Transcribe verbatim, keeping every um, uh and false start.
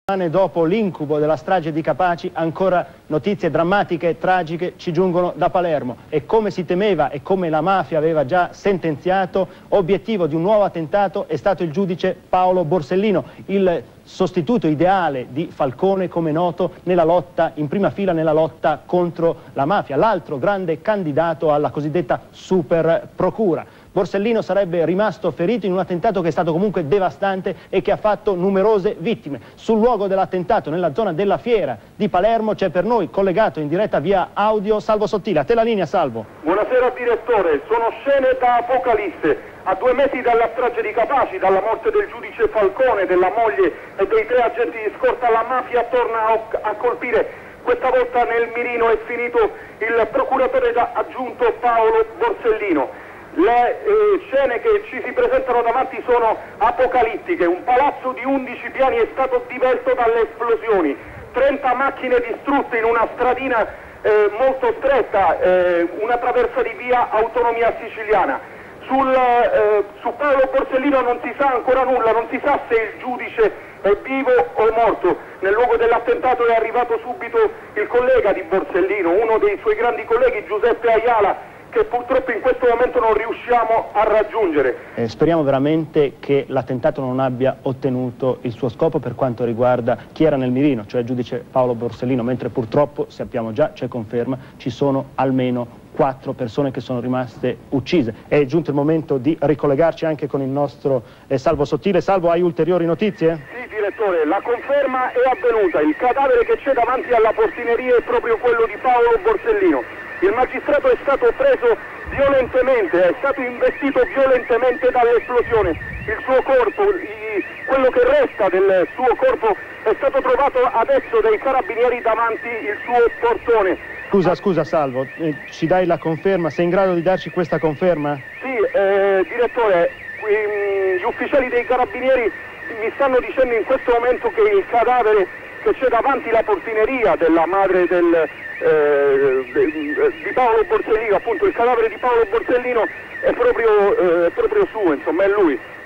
Dopo l'incubo della strage di Capaci, ancora notizie drammatiche e tragiche ci giungono da Palermo e come si temeva e come la mafia aveva già sentenziato, obiettivo di un nuovo attentato è stato il giudice Paolo Borsellino, il sostituto ideale di Falcone, come noto, nella lotta, in prima fila nella lotta contro la mafia, l'altro grande candidato alla cosiddetta super procura. Borsellino sarebbe rimasto ferito in un attentato che è stato comunque devastante e che ha fatto numerose vittime. Sul luogo dell'attentato, nella zona della Fiera di Palermo, c'è per noi collegato in diretta via audio Salvo Sottile. A te la linea, Salvo. Buonasera direttore, sono scene da apocalisse. A due mesi dalla strage di Capaci, dalla morte del giudice Falcone, della moglie e dei tre agenti di scorta, la mafia torna a, a colpire. Questa volta nel mirino è finito il procuratore aggiunto Paolo Borsellino. Le eh, scene che ci si presentano davanti sono apocalittiche. Un palazzo di undici piani è stato divelto dalle esplosioni, trenta macchine distrutte in una stradina eh, molto stretta, eh, una traversa di via Autonomia Siciliana. Sul, eh, su Paolo Borsellino non si sa ancora nulla, non si sa se il giudice è vivo o morto. Nel luogo dell'attentato è arrivato subito il collega di Borsellino, uno dei suoi grandi colleghi, Giuseppe Ayala, che purtroppo in questo momento non riusciamo a raggiungere. Eh, speriamo veramente che l'attentato non abbia ottenuto il suo scopo per quanto riguarda chi era nel mirino, cioè il giudice Paolo Borsellino, mentre purtroppo, sappiamo già, c'è conferma, ci sono almeno quattro persone che sono rimaste uccise. È giunto il momento di ricollegarci anche con il nostro eh, Salvo Sottile. Salvo, hai ulteriori notizie? Sì, direttore, la conferma è avvenuta. Il cadavere che c'è davanti alla portineria è proprio quello di Paolo Borsellino. Il magistrato è stato preso violentemente, è stato investito violentemente dall'esplosione. Il suo corpo, i, quello che resta del suo corpo, è stato trovato adesso dai carabinieri davanti il suo portone. Scusa, scusa Salvo, eh, ci dai la conferma? Sei in grado di darci questa conferma? Sì, eh, direttore, gli ufficiali dei carabinieri mi stanno dicendo in questo momento che il cadavere che c'è davanti la portineria della madre del, eh, di Paolo Borsellino, appunto il cadavere di Paolo Borsellino è proprio, eh, proprio suo, insomma è lui.